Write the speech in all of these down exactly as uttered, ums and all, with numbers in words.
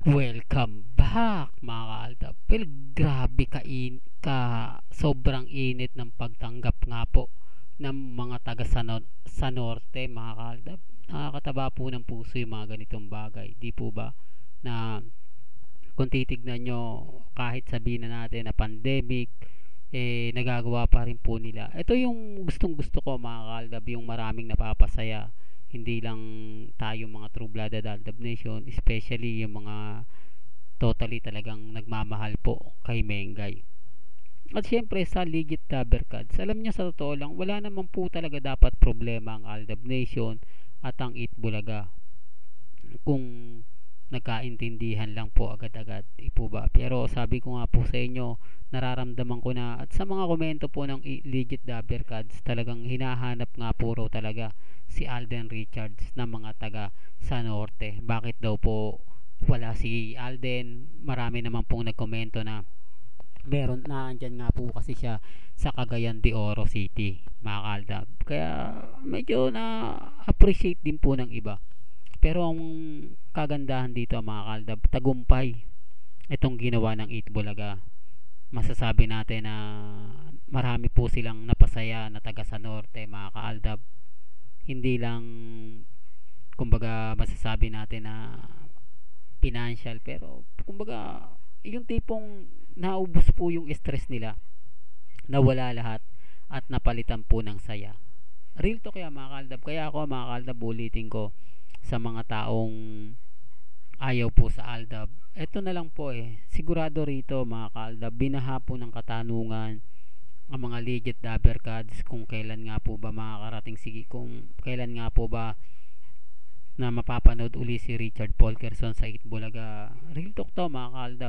Welcome back mga kaaldab. Well, grabe ka, in, ka sobrang init ng pagtanggap nga po ng mga taga sa, no- sa norte mga kaaldab. Nakakataba po ng puso yung mga ganitong bagay. Di po ba? Na kung titignan nyo, kahit sabihin na natin na pandemic, eh nagagawa pa rin po nila. Ito yung gustong gusto ko mga kaaldab, yung maraming napapasaya. Hindi lang tayo mga True Blooded Aldab Nation, especially yung mga totally talagang nagmamahal po kay Mengay. At syempre sa legit Dabber Cards, alam niyo sa totoo lang, wala naman po talaga dapat problema ang Aldab Nation at ang Eat Bulaga kung nagkaintindihan lang po agad-agad, di po ba? Pero sabi ko nga po sa inyo, nararamdaman ko na at sa mga komento po ng legit Dabber Cards, talagang hinahanap nga po raw talaga si Alden Richards na mga taga sa norte. Bakit daw po wala si Alden? Marami naman pong nagkomento na meron na andyan nga po kasi siya sa Cagayan de Oro City, mga kaldab. Kaya medyo na appreciate din po ng iba. Pero ang kagandahan dito mga kaldab, tagumpay itong ginawa ng Eat Bulaga. Masasabi natin na marami po silang napasaya na taga sa norte mga kaaldab. Hindi lang kumbaga masasabi natin na financial, pero kumbaga yung tipong naubos po yung stress nila, nawala lahat at napalitan po ng saya. Real to kaya mga kaldab. Kaya ako mga kaldab, ulitin ko sa mga taong ayaw po sa Aldab, eto na lang po eh, sigurado rito mga kaaldab, binaha po ng katanungan ang mga legit Dabber Cards kung kailan nga po ba makakarating, sige, kung kailan nga po ba na mapapanood uli si Richard Polkerson sa Itbulaga. Real talk to mga kaaldab,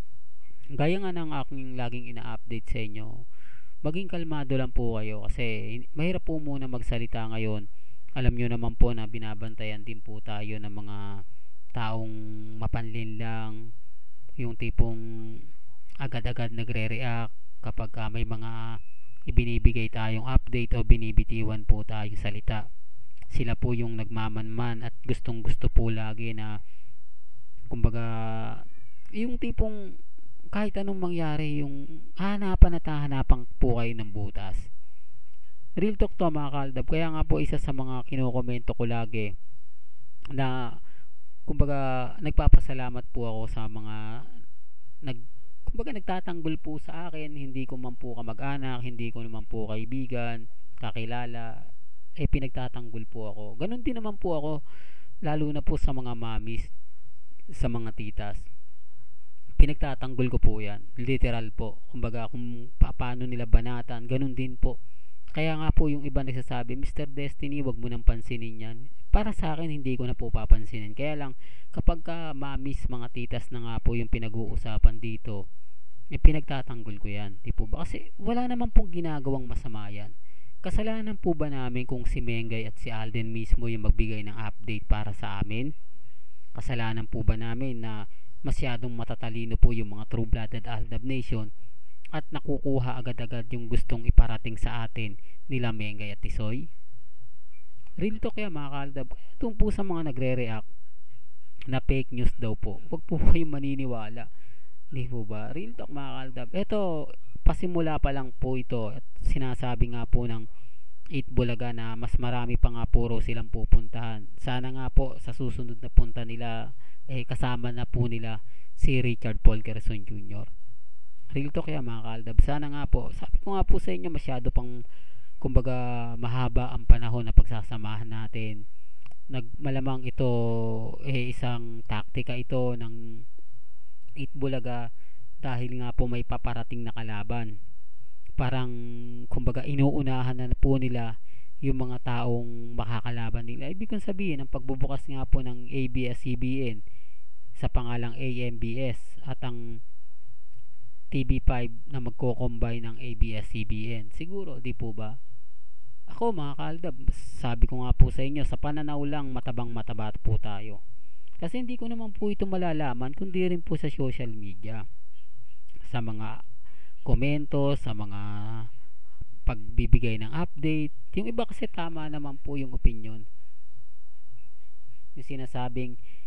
gaya nga ng aking laging ina-update sa inyo, maging kalmado lang po kayo kasi mahirap po muna magsalita ngayon. Alam nyo naman po na binabantayan din po tayo ng mga taong mapanlin lang, yung tipong agad-agad nagre-react kapag uh, may mga ibinibigay tayong update o binibitiwan po tayong salita. Sila po yung nagmamanman at gustong gusto po lagi na kumbaga yung tipong kahit anong mangyari, yung hanapan at hanapan po kayo ng butas. Real talk to mga kaldab. Kaya nga po isa sa mga kinokomento ko lagi na kumbaga nagpapasalamat po ako sa mga nag kumbaga nagtatanggol po sa akin, hindi ko man po kamag-anak, hindi ko naman po kaibigan, kakilala, eh pinagtatanggol po ako. Ganon din naman po ako, lalo na po sa mga mamis, sa mga titas. Pinagtatanggol ko po yan, literal po. Kumbaga kung paano nila banatan, ganon din po. Kaya nga po yung iba nagsasabi, Mister Destiny, wag mo nang pansinin yan. Para sa akin, hindi ko na po papansinin. Kaya lang, kapag ka mamis, mga titas na nga po yung pinag-uusapan dito, eh, pinagtatanggol ko yan. Di po ba? Kasi wala naman pong ginagawang masama yan. Kasalanan po ba namin kung si Mengay at si Alden mismo yung magbigay ng update para sa amin? Kasalanan po ba namin na masyadong matatalino po yung mga True-Blooded Aldab Nation at nakukuha agad-agad yung gustong iparating sa atin nila Mengay at Tisoy? Real talk kaya mga kaaldab. Kaya po sa mga nagre-react na fake news daw po, wag po kayong maniniwala. Di po ba? Real talk mga kaaldab. Ito, pasimula pa lang po ito at sinasabi nga po ng Eat Bulaga na mas marami pa nga po raw silang pupuntahan. Sana nga po sa susunod na punta nila eh kasama na po nila si Richard Polkerson Junior Real talk kaya mga kaaldab. Sana nga po, sabi ko nga po sa inyo, masyado pang kumbaga mahaba ang panahon na pagsasamahan natin. Nagmalamang ito eh isang taktika ito ng Eat Bulaga dahil nga po may paparating na kalaban. Parang kumbaga inuunahan na po nila yung mga taong makakalaban nila. Ibig kong sabihin, ang pagbubukas nga po ng A B S C B N sa pangalang A M B S at ang T V five na magko-combine ng A B S C B N. Siguro, di po ba? Ako mga kaaldab, sabi ko nga po sa inyo, sa pananaw lang matabang mataba po tayo. Kasi hindi ko naman po ito malalaman kundi rin po sa social media. Sa mga komento, sa mga pagbibigay ng update. Yung iba kasi tama naman po yung opinion. Yung sinasabing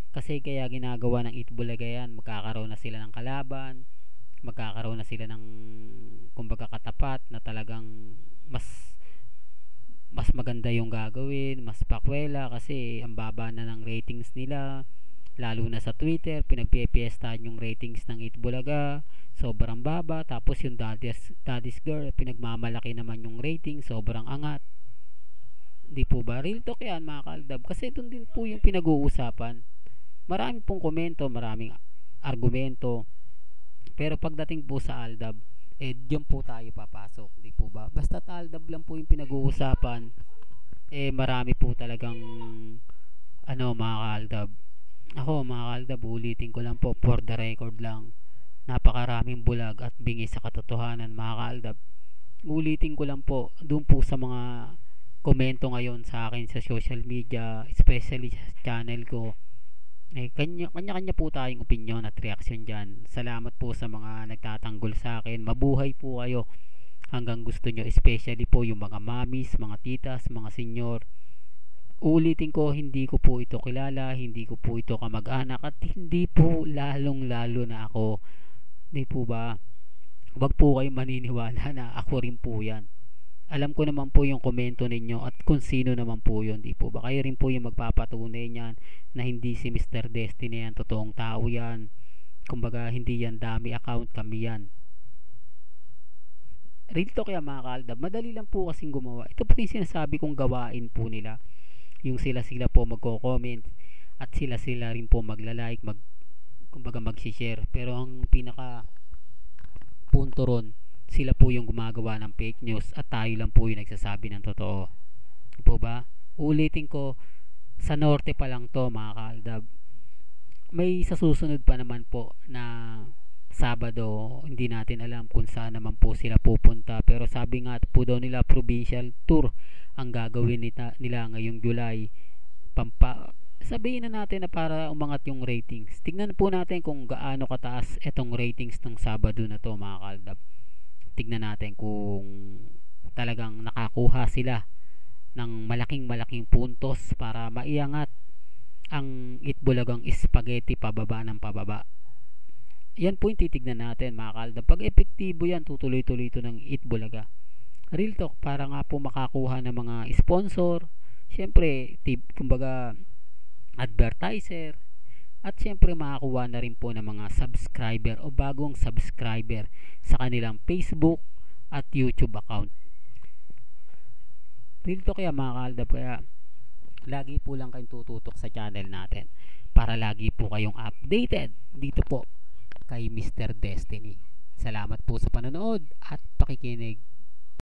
Kasi kaya ginagawa ng Itbulaga yan, magkakaroon na sila ng kalaban, magkakaroon na sila ng kumbaga katapat na talagang mas mas maganda yung gagawin, mas pakwela kasi ang baba na ng ratings nila, lalo na sa Twitter, pinagpipiestahan yung ratings ng Itbulaga, sobrang baba, tapos yung Daddy's, Daddy's Girl, pinagmamalaki naman yung rating, sobrang angat. Di po ba? Real talk yan mga kaaldab, kasi doon din po yung pinag-uusapan. Marami pong komento, maraming argumento, pero pagdating po sa Aldab, eh diyan po tayo papasok, di po ba? Basta Aldab lang po yung pinag-uusapan, eh marami po talagang ano mga kaaldab. Ako mga kaaldab, ulitin ko lang po for the record lang. Napakaraming bulag at bingi sa katotohanan mga kaaldab. Ulitin ko lang po, doon po sa mga komento ngayon sa akin sa social media, especially sa channel ko, eh, kanya, kanya-kanya po tayong opinion at reaction dyan. Salamat po sa mga nagtatanggol sa akin. Mabuhay po kayo hanggang gusto nyo. Especially po yung mga mamis, mga titas, mga senyor. Ulitin ko, hindi ko po ito kilala, hindi ko po ito kamag-anak, at hindi po lalong-lalo na ako. Di po ba? Huwag po kayo maniniwala na ako rin po yan. Alam ko naman po yung komento ninyo at kung sino naman po yun, di po ba? Kayo rin po yung magpapatunay niyan na hindi si mister Destiny yan, totoong tao yan. Kumbaga, hindi yan dami account, kami yan. Real talk yan mga kaaldab, madali lang po kasing gumawa. Ito po yung sinasabi kong gawain po nila. Yung sila sila po magko-comment at sila sila rin po magla-like, mag, kumbaga mag-share. Pero ang pinaka punto ron, sila po yung gumagawa ng fake news at tayo lang po yung nagsasabi ng totoo. Po ba? Ulitin ko, sa norte pa lang to mga kaaldab. May sa susunod pa naman po na Sabado, hindi natin alam kung saan naman po sila pupunta, pero sabi nga po daw nila provincial tour ang gagawin nila, nila ngayong July. Pampa, sabihin na natin na para umangat yung ratings. Tingnan po natin kung gaano kataas etong ratings ng Sabado na to mga kaaldab. Tignan natin kung talagang nakakuha sila ng malaking malaking puntos para maiangat ang Itbulagang spaghetti pababa ng pababa. Yan po yung titignan natin mga kaaldab. Pag epektibo yan, tutuloy-tuloy ito ng Itbulaga. Real talk, para nga po makakuha ng mga sponsor, syempre tip, kumbaga advertiser, at syempre makakuha na rin po ng mga subscriber o bagong subscriber sa kanilang Facebook at YouTube account. Real talk kaya mga kaaldab, kaya lagi po lang kayong tututok sa channel natin para lagi po kayong updated dito po kay mister Destiny. Salamat po sa panonood at pakikinig.